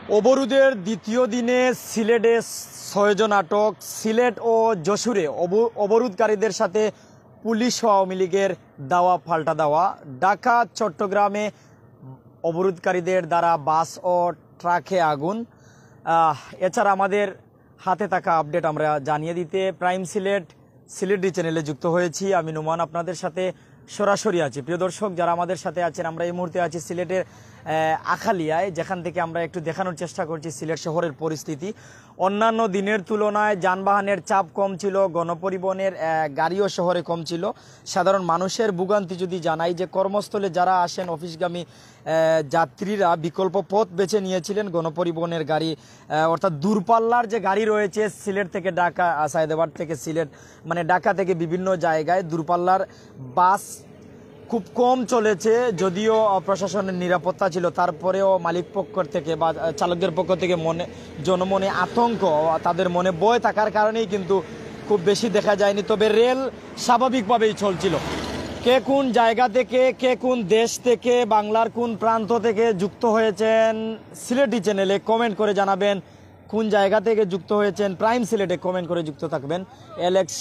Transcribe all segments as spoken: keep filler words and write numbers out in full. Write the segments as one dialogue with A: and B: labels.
A: অবরোধের দ্বিতীয় দিনে সিলেটে ছয়জন আটক। সিলেট ও যশোরে অবরোধকারীদের সাথে পুলিশ ও আওয়ামী লীগের দাওয়া পাল্টা দেওয়া। ঢাকা চট্টগ্রামে অবরোধকারীদের দ্বারা বাস ও ট্রাকে আগুন। এছাড়া আমাদের হাতে থাকা আপডেট আমরা জানিয়ে দিতে প্রাইম সিলেট সিলেটি চ্যানেলে যুক্ত হয়েছি। আমি নোমান আপনাদের সাথে সরাসরি আছি। প্রিয় দর্শক, যারা আমাদের সাথে আছেন, আমরা এই মুহূর্তে আছি সিলেটের আখালিয়ায়, যেখান থেকে আমরা একটু দেখানোর চেষ্টা করছি সিলেট শহরের পরিস্থিতি। অন্যান্য দিনের তুলনায় যানবাহনের চাপ কম ছিল, গণপরিবহনের গাড়িও শহরে কম ছিল। সাধারণ মানুষের ভোগান্তি যদি জানাই, যে কর্মস্থলে যারা আসেন অফিসগামী যাত্রীরা বিকল্প পথ বেছে নিয়েছিলেন গণপরিবহনের গাড়ি, অর্থাৎ দূরপাল্লার যে গাড়ি রয়েছে সিলেট থেকে ঢাকা, সায়দাবাদ থেকে সিলেট, মানে ঢাকা থেকে বিভিন্ন জায়গায় দূরপাল্লার বাস খুব কম চলেছে। যদিও প্রশাসনের নিরাপত্তা ছিল, তারপরেও মালিক পক্ষ থেকে বা চালকদের পক্ষ থেকে মনে জনমনে আতঙ্ক, তাদের মনে ভয় থাকার কারণেই কিন্তু খুব বেশি দেখা যায়নি। তবে রেল স্বাভাবিকভাবেই চলছিল। কে কোন জায়গা থেকে, কে কোন দেশ থেকে, বাংলার কোন প্রান্ত থেকে যুক্ত হয়েছেন সিলেটি চ্যানেলে কমেন্ট করে জানাবেন। কোন জায়গা থেকে যুক্ত হয়েছেন প্রাইম সিলেটে কমেন্ট করে যুক্ত থাকবেন। এলেক্স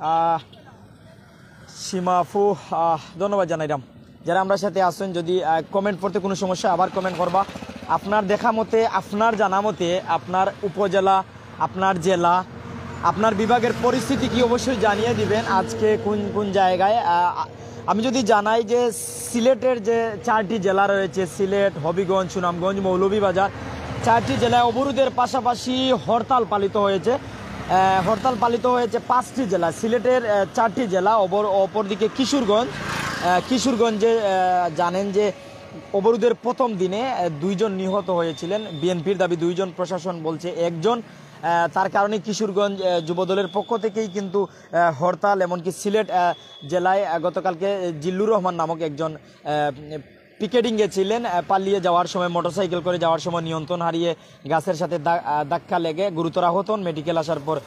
A: সীমাফু ধন্যবাদ জানাইলাম। যারা আমরা সাথে আসেন, যদি কমেন্ট করতে কোনো সমস্যা আবার কমেন্ট করবা। আপনার দেখা মতে, আপনার জানা মতে আপনার উপজেলা, আপনার জেলা, আপনার বিভাগের পরিস্থিতি কি অবশ্যই জানিয়ে দিবেন। আজকে কোন কোন জায়গায় আমি যদি জানাই যে সিলেটের যে চারটি জেলা রয়েছে, সিলেট, হবিগঞ্জ, সুনামগঞ্জ, মৌলভীবাজার, চারটি জেলায় অবরোধের পাশাপাশি হরতাল পালিত হয়েছে। হরতাল পালিত হয়েছে পাঁচটি জেলা, সিলেটের চারটি জেলা। অপর অপরদিকে কিশোরগঞ্জ, কিশোরগঞ্জে জানেন যে অবরোধের প্রথম দিনে দুইজন নিহত হয়েছিলেন। বিএনপির দাবি দুইজন, প্রশাসন বলছে একজন। তার কারণে কিশোরগঞ্জ যুবদলের পক্ষ থেকেই কিন্তু হরতাল। এমনকি সিলেট জেলায় গতকালকে জিল্লুর রহমান নামক একজন পিকেটিংয়ে ছিলেন, পালিয়ে যাওয়ার সময় মোটরসাইকেল করে যাওয়ার সময় নিয়ন্ত্রণ হারিয়ে গাছের সাথে ধাক্কা লেগে গুরুতর আহত হন। মেডিকেল আসার পর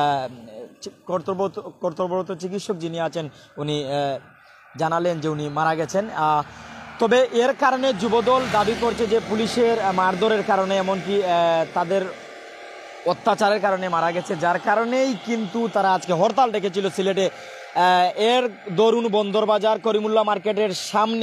A: কর্তব্যরত কর্তব্যরত চিকিৎসক যিনি আছেন উনি জানালেন যে উনি মারা গেছেন। তবে এর কারণে যুবদল দাবি করছে যে পুলিশের মারধরের কারণে, এমনকি তাদের অত্যাচারের কারণে মারা গেছে, যার কারণেই কিন্তু তারা আজকে হরতাল ডেকেছিল সিলেটে। এর দরুন বন্দরবাজার করিমুল্লাহ মার্কেটের সামনে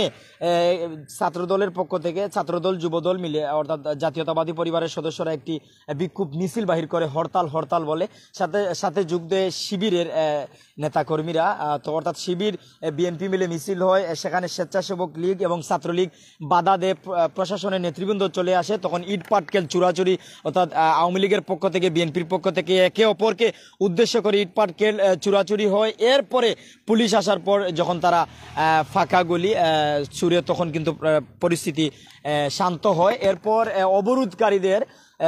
A: ছাত্রদলের পক্ষ থেকে, ছাত্রদল যুবদল মিলে অর্থাৎ জাতীয়তাবাদী পরিবারের সদস্যরা একটি বিক্ষোভ মিছিল বাহির করে হরতাল হরতাল বলে। সাথে সাথে যুগ দেয় শিবিরের নেতাকর্মীরা। তো অর্থাৎ শিবির বিএনপি মিলে মিছিল হয়, সেখানে স্বেচ্ছাসেবক লীগ এবং ছাত্রলীগ বাধা দেয়। প্রশাসনের নেতৃবৃন্দ চলে আসে, তখন ইট পাটকেল চুরাচুরি, অর্থাৎ আওয়ামী লীগের পক্ষ থেকে বিএনপির পক্ষ থেকে একে অপরকে উদ্দেশ্য করে ইট পাটকেল চুরাচুরি হয়। এরপরে পুলিশ আসার পর যখন তারা ফাঁকা গুলি ছুড়ে, তখন কিন্তু পরিস্থিতি শান্ত হয়। এরপর অবরোধকারীদের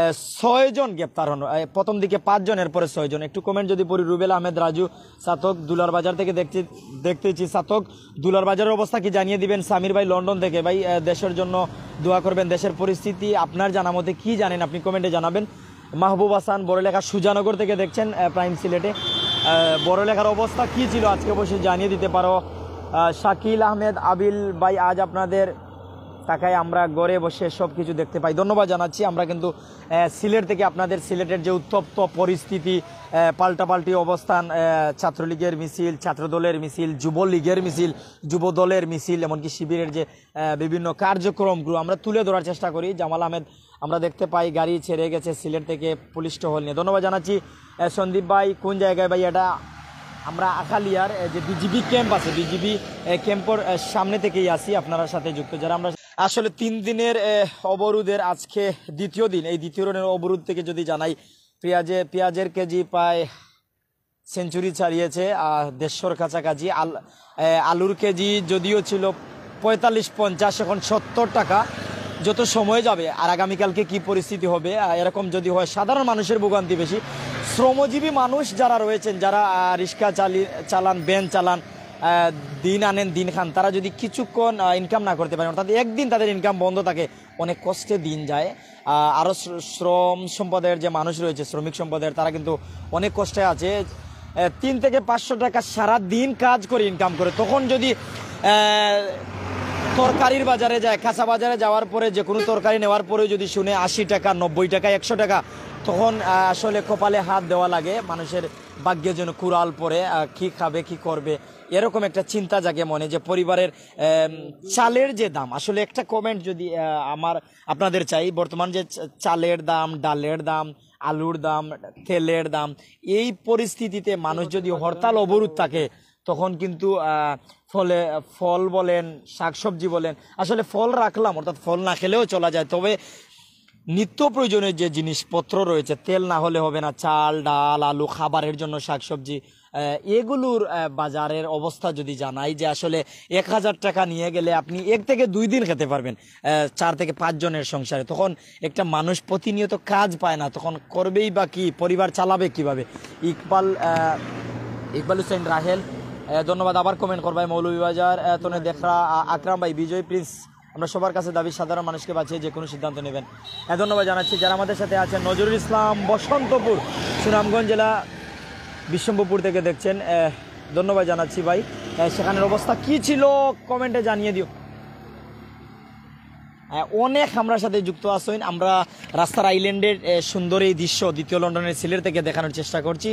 A: ছয়জন গ্রেপ্তার হন। প্রথম দিকে পাঁচজন, এরপরে ছয়জন। একটু কমেন্ট যদি পড়ি। রুবেল আহমেদ রাজু, সাতক দুলার বাজার থেকে দেখছি দেখতেছি সাতক দুলার বাজারের অবস্থা কি জানিয়ে দিবেন। সামির ভাই লন্ডন থেকে, ভাই দেশের জন্য দোয়া করবেন। দেশের পরিস্থিতি আপনার জানা মতে কি জানেন আপনি কমেন্টে জানাবেন। মাহবুব হাসান বড়লেখা সুজানগর থেকে দেখছেন প্রাইম সিলেটে। বড়লেখার অবস্থা কি ছিল আজকে অবশ্যই জানিয়ে দিতে পারো। শাকিল আহমেদ আবিল ভাই, আজ আপনাদের টাকায় আমরা ঘরে বসে সব কিছু দেখতে পাই, ধন্যবাদ জানাচ্ছি। আমরা কিন্তু সিলেট থেকে আপনাদের সিলেটের যে উত্তপ্ত পরিস্থিতি, পাল্টাপাল্টি অবস্থান, ছাত্রলীগের মিছিল, ছাত্রদলের মিছিল, যুবলীগের মিছিল, যুবদলের মিছিল, এমনকি শিবিরের যে বিভিন্ন কার্যক্রমগুলো আমরা তুলে ধরার চেষ্টা করি। জামাল আহমেদ আমরা দেখতে পাই গাড়ি ছেড়ে গেছে সিলেট থেকে পুলিশ টহল নিয়ে, ধন্যবাদ জানাচ্ছি। সন্দীপ ভাই কোন জায়গায় ভাই? এটা আমরা আখালিয়ার যে বিজিবি ক্যাম্প আছে, বিজিবি ক্যাম্পের সামনে থেকেই আসি, আপনারা সাথে যুক্ত। যারা আমরা আসলে তিন দিনের অবরোধের আজকে দ্বিতীয় দিন, এই দ্বিতীয় দিনের অবরোধ থেকে যদি জানাই, পেঁয়াজে পেঁয়াজের কেজি প্রায় সেঞ্চুরি ছাড়িয়েছে, দেড়শোর কাছাকাছি। আল আলুর কেজি যদিও ছিল পঁয়তাল্লিশ পঞ্চাশ, এখন সত্তর টাকা। যত সময় যাবে আর আগামীকালকে কি পরিস্থিতি হবে, এরকম যদি হয়, সাধারণ মানুষের ভোগান্তি বেশি। শ্রমজীবী মানুষ যারা রয়েছেন, যারা রিক্সা চালি চালান, ভ্যান চালান, দিন আনেন দিন খান, তারা যদি কিছুক্ষণ ইনকাম না করতে পারেন, অর্থাৎ একদিন তাদের ইনকাম বন্ধ থাকে, অনেক কষ্টে দিন যায়। আরও শ্রম সম্প্রদায়ের যে মানুষ রয়েছে, শ্রমিক সম্প্রদায়ের, তারা কিন্তু অনেক কষ্টে আছে। তিন থেকে পাঁচশো টাকা সারা দিন কাজ করে ইনকাম করে, তখন যদি তরকারির বাজারে যায়, কাঁচা বাজারে যাওয়ার পরে যে কোনো তরকারি নেওয়ার পরে যদি শুনে আশি টাকা, নব্বই টাকা, একশো টাকা, তখন আহ, আসলে কপালে হাত দেওয়া লাগে। মানুষের ভাগ্যে যেন কুড়াল পরে কি খাবে কি করবে এরকম একটা চিন্তা জাগে মনে, যে পরিবারের আম, চালের যে দাম, আসলে একটা কমেন্ট যদি আহ, আমার আপনাদের চাই, বর্তমান যে চা- চালের দাম, ডালের দাম, আলুর দাম, তেলের দাম, এই পরিস্থিতিতে মানুষ যদি হরতাল অবরোধ থাকে তখন কিন্তু আহ, ফলে ফল বলেন, শাকসবজি বলেন, আসলে ফল রাখলাম অর্থাৎ ফল না খেলেও চলা যায়, তবে নিত্য প্রয়োজনীয় যে জিনিসপত্র রয়েছে, তেল না হলে হবে না, চাল ডাল আলু, খাবারের জন্য শাকসবজি, আহ, এগুলোর আহ, বাজারের অবস্থা যদি জানাই, যে আসলে এক হাজার টাকা নিয়ে গেলে আপনি এক থেকে দুই দিন খেতে পারবেন আহ, চার থেকে পাঁচ জনের সংসারে। তখন একটা মানুষ প্রতিনিয়ত কাজ পায় না, তখন করবেই বা কি, পরিবার চালাবে কিভাবে? ইকবাল আহ, ইকবাল হোসেন রাহেল, আহ, ধন্যবাদ। আবার কমেন্ট করবাই মৌলভীবাজার আহ, তনে দেখরা আ- আকরাম ভাই, বিজয় প্রিন্স, আমরা সবার কাছে দাবি সাধারণ মানুষকে বাঁচিয়ে যে কোনো সিদ্ধান্ত নেবেন। আহ, ধন্যবাদ জানাচ্ছি যারা আমাদের সাথে আছেন। নজরুল ইসলাম, বসন্তপুর, সুনামগঞ্জ জেলা, বিশ্বম্ভরপুর থেকে দেখছেন, আহ, ধন্যবাদ জানাচ্ছি ভাই। আহ, সেখানের অবস্থা কি ছিল কমেন্টে জানিয়ে দিও। আহ, অনেক আমরা সাথে যুক্ত আছেন। আমরা রাস্তার আইল্যান্ডের আহ, সুন্দর এই দৃশ্য দ্বিতীয় লন্ডনের সিলেট থেকে দেখানোর চেষ্টা করছি।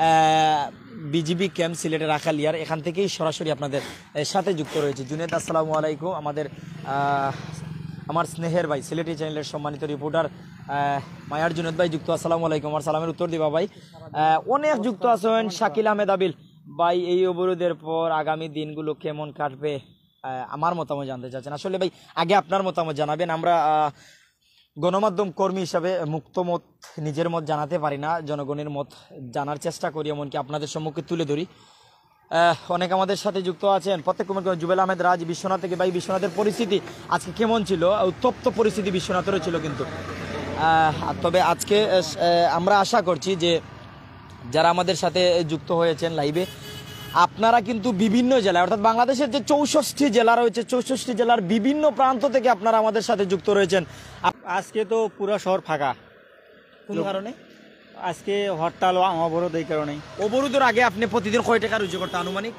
A: বিজিবি ক্যাম্প সিলেটের রাখালিয়ার, এখান থেকেই সরাসরি আপনাদের আহ, সাথে যুক্ত রয়েছে। জুনেদ, আসসালামু আলাইকুম। আমাদের আহ, আমার স্নেহের ভাই, সিলেটি চ্যানেলের সম্মানিত রিপোর্টার আহ, মায়ার জুনেদ ভাই যুক্ত, আসসালামু আলাইকুম। আমার সালামের উত্তর দিবা ভাই। আহ, অনেক যুক্ত আছেন। শাকিল আহমেদ আবিল ভাই, এই অবরোধের পর আগামী দিনগুলো কেমন কাটবে? আহ, আমার মতামত জানতে চাচ্ছেন। আসলে ভাই আগে আপনার মতামত জানাবেন। আমরা আহ, গণমাধ্যম কর্মী হিসাবে মুক্ত মত, নিজের মত জানাতে পারি না, জনগণের মত জানার চেষ্টা করি, এমনকি আপনাদের সম্মুখে তুলে ধরি। আহ, অনেক আমাদের সাথে যুক্ত আছেন। প্রত্যেক কমেন্ট করেন। জুবেল আহমেদ রাজ বিশ্বনাথ থেকে ভাই, বিশ্বনাথের পরিস্থিতি আজকে কেমন ছিল? উত্তপ্ত পরিস্থিতি বিশ্বনাথেরও ছিল কিন্তু। আহ, তবে আজকে আহ, আমরা আশা করছি যে যারা আমাদের সাথে যুক্ত হয়েছেন লাইভে, আপনারা কিন্তু বিভিন্ন জেলায়, অর্থাৎ বাংলাদেশের যে চৌষট্টি জেলা রয়েছে, চৌষট্টি জেলার বিভিন্ন প্রান্ত থেকে আপনারা আমাদের সাথে যুক্ত রয়েছেন। আপ-
B: আজকে তো পুরো শহর ফাঁকা।
A: কোন কারণে?
B: আজকে হরতাল ও অবরোধ এই কারণেই।
A: অবরোধের আগে আপনি প্রতিদিন কয় টাকা রুজি করতে আনুমানিক?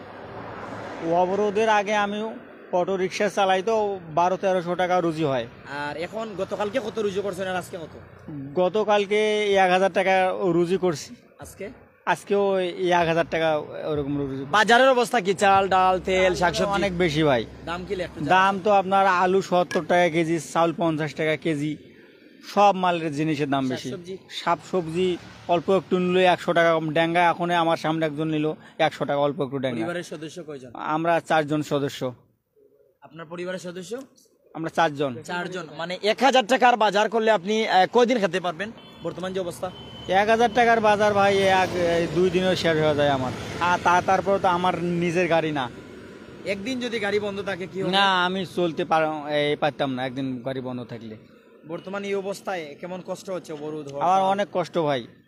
B: ও অবরোধের আগে আমি অটো রিক্সা চালাই, তো বারো তেরোশো টাকা রুজি হয়।
A: আর এখন গতকালকে কত রুজি করছেন আর আজকে কত?
B: গতকালকে এক হাজার টাকা রুজি করছি,
A: আজকে
B: আজকেও এক হাজার টাকা ওরকম রুজি।
A: বাজারের অবস্থা কি? চাল ডাল তেল শাকসবজি
B: অনেক বেশি ভাই
A: দাম কি? একটু
B: দাম তো আপনার আলু সত্তর টাকা কেজি, চাউল পঞ্চাশ টাকা কেজি, সব মালের জিনিসের দাম বেশি।
A: শাকসবজি?
B: শাক সবজি অল্প একটু নিল একশো টাকা কম। ড্যাঙ্গা এখন আমার সামনে একজন নিল একশো টাকা অল্প একটু ড্যাঙ্গা।
A: পরিবারের সদস্য কয়জন?
B: আমরা চারজন সদস্য।
A: আপনার পরিবারের সদস্য
B: আমরা চারজন।
A: চারজন, মানে এক হাজার টাকার বাজার করলে আপনি আহ, কয়দিন খেতে পারবেন বর্তমান যে অবস্থা?
B: এক হাজার টাকার বাজার ভাই এক এই দুই দিনেও শেষ হয়ে যায় আমার। আর তা তারপর তো আমার নিজের গাড়ি না।
A: একদিন যদি গাড়ি বন্ধ থাকে কি হবে?
B: না, আমি চলতে পার এই পারতাম না একদিন গাড়ি বন্ধ থাকলে।
A: বর্তমান এই অবস্থায় কেমন কষ্ট হচ্ছে অবরোধ হওয়ার?
B: আমার অনেক কষ্ট ভাই।